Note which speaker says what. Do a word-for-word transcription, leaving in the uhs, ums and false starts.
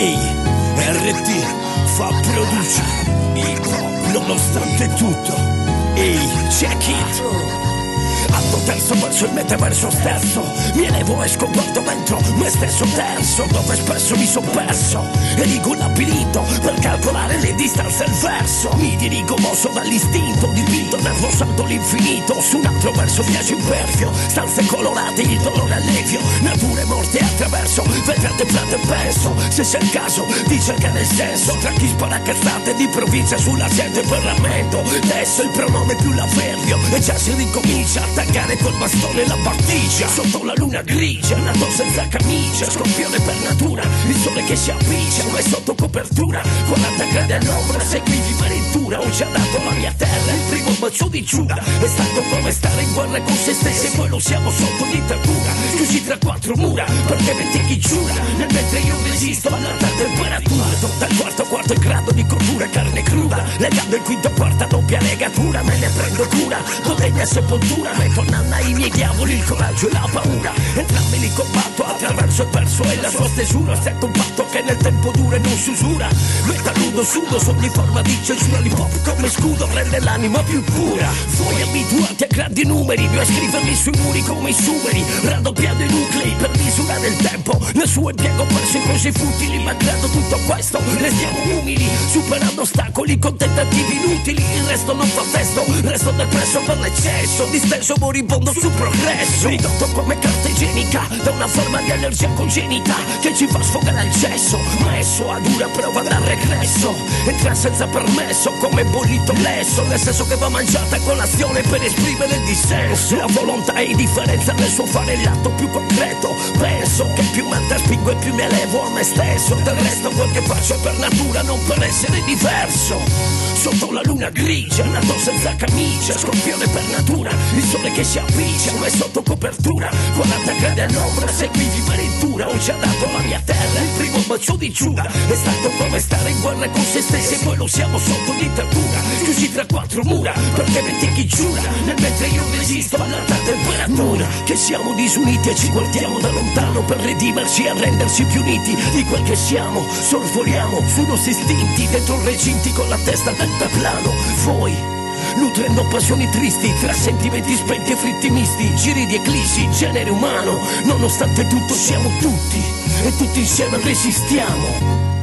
Speaker 1: Ehi, R T fa produce hip hop nonostante tutto. Ehi, check it. Atto terzo verso il metaverso stesso. Mi elevo e sconvolto dentro me stesso terzo, dove spesso mi son perso. Erigo un labirinto per calcolare le distanze al verso. Mi dirigo mosso dall'istinto, dipinto nervo salto l'infinito. Su un altro verso viaggio impervio, stanze colorate, il dolore allevio. Nature morte attraverso, vetrate plate penso. Se c'è il caso di cercare il senso tra chi spara cazzate di provincia sulla gente per lamento. Adesso il pronome più l'avverbio e già si ricomincia a attaccare col bastone la battigia. Sotto la luna grigia, nato senza camicia, scorpione per natura, il sole che si appiccia, ma è sotto copertura. quaranta gradi all'ombra, seguivi ventura. Ho già dato la mia terra, il primo bacio di Giuda. È stato come stare in guerra con se stessi e poi lo siamo sotto dittatura. Chiusi tra quattro mura, perché metti chi giura. Nel mentre io resisto all'alta temperatura. Dal quarto quarto grado di cottura, carne cruda. Legando il quinto quarta doppia legatura. Me ne prendo cura, con le mie sepoltura. Metto nanna i miei diavoli, il coraggio e la paura. Entrambi li combatto attraverso il verso e la sua stesura. Stretto un patto che nel tempo dura e non si usura. Metta nudo, sudo, ogni forma di censura. L'hip hop come scudo rende l'anima più pura. Voi abituati a grandi numeri, io a scriverli sui muri come i sumeri. Raddoppiando i nuclei per misurare il tempo. Nel suo impiego perso in cose futili. Malgrado tutto questo, restiamo umili. Superando ostacoli con tentativi inutili. Il resto non fa testo, resto depresso per l'eccesso. Disteso moribondo sul progresso. Ridotto come carta igienica da una forma di allergia congenita che ci fa sfogare al cesso. Messo a dura prova dal regresso. Entra senza permesso come bollito lesso. Nel senso che va mangiata con l'azione per esprimere il dissenso. La volontà è differenza nel suo fare l'atto più concreto. Penso che più mente spingo e più mi elevo a me stesso. Del resto quel che faccio è per natura, non per essere diverso. Sotto la luna grigia, nato senza camicia, scorpione per natura, il sole che si appiccia, ma è sotto copertura. quaranta gradi all'ombra, seguivi ventura. Ho già dato la mia terra, il primo bacio di Giuda. È stato come stare in guerra con se stessi e poi lo siamo sotto dittatura. Chiusi tra quattro mura, perché metti chi giura. Nel mentre io resisto all'alta temperatura. Che siamo disuniti e ci guardiamo da lontano per redimerci e arrenderci più uniti di quel che siamo. Sorvoliamo sui nostri istinti dentro recinti con la testa del plano. Voi nutrendo passioni tristi tra sentimenti spenti e fritti misti, giri di eclissi, genere umano. Nonostante tutto siamo tutti e tutti insieme resistiamo.